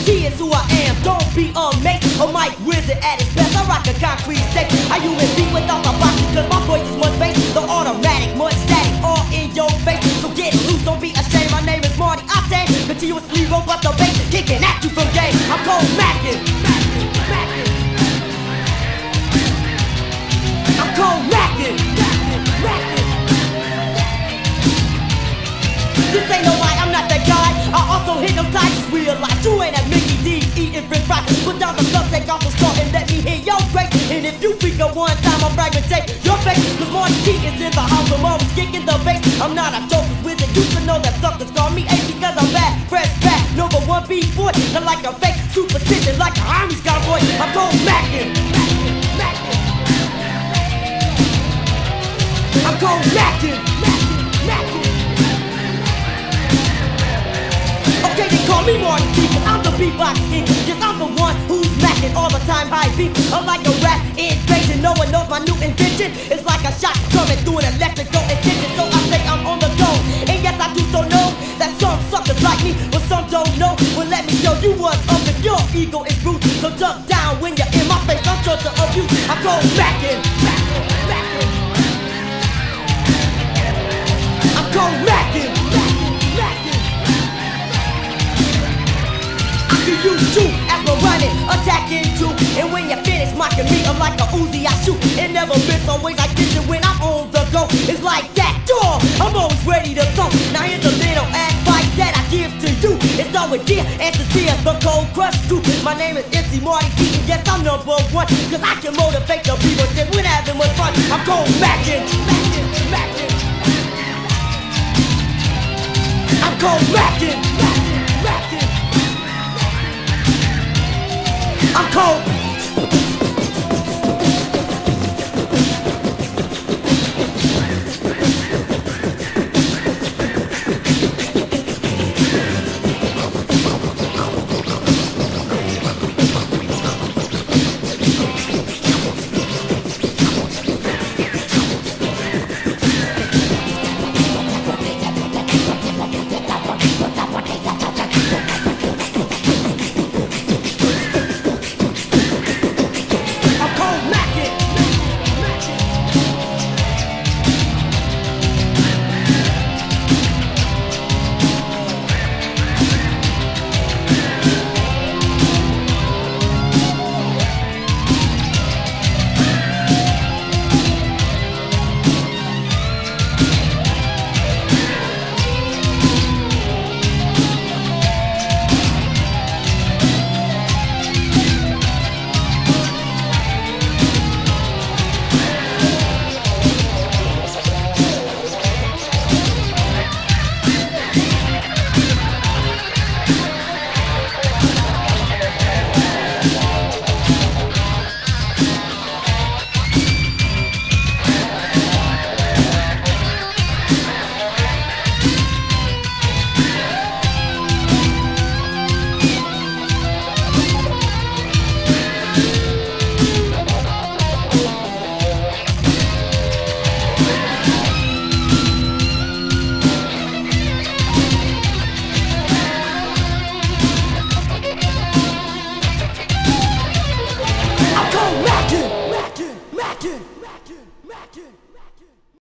T is who I am, don't be amazed. A mic wizard at his best, I rock a concrete stick. I UMB without my boxing, cause my voice is much bass. The automatic, much static, all in your face. So get loose, don't be ashamed, my name is Marty Octane. Continuously robot the bass, kicking at you from game. I'm cold mackin', I'm cold mackin', This ain't no lie, I'm not that guy. I also hypnotize, just realize you ain't at Mickey D's eating french fries. Put down the cup, take off the straw, and let me hear your grace. And if you freak at one time, I'll fragmentate your face. Cause Marty T is in the house, I'm always kicking the bass. I'm not a joker's wizard, you should know that suckers call me A because I'm bad, fresh back, number one B-boy. Not like a fake superstition, like a army cowboy. I'm cold mackin', I'm cold mackin', Okay, they call me Marty T, cause I'm the beatbox king. Yes, I'm the one who's macking all the time high beat. I'm like a rap invasion, no one knows my new invention. It's like a shot coming through an electrical extension. So I say I'm on the go, and yes I do so know that some suckers like me, but some don't know. Well let me show you what's up if your ego is bruised. So duck down when you're in my face, I'm sure to abuse. I go macking, I'm cold macking, you shoot as we're running, attacking too. And when you finish mocking me, I'm like a Uzi, I shoot. It never been some ways like this, and when I'm on the go, it's like that, dog. I'm always ready to throw. Now here's a little advice that I give to you. It's all with dear and sincere, the cold crush crew. My name is MC Marty T, and yes I'm number one, cause I can motivate the people just when having much fun. I'm cold macking, I'm cold macking, I'm cold.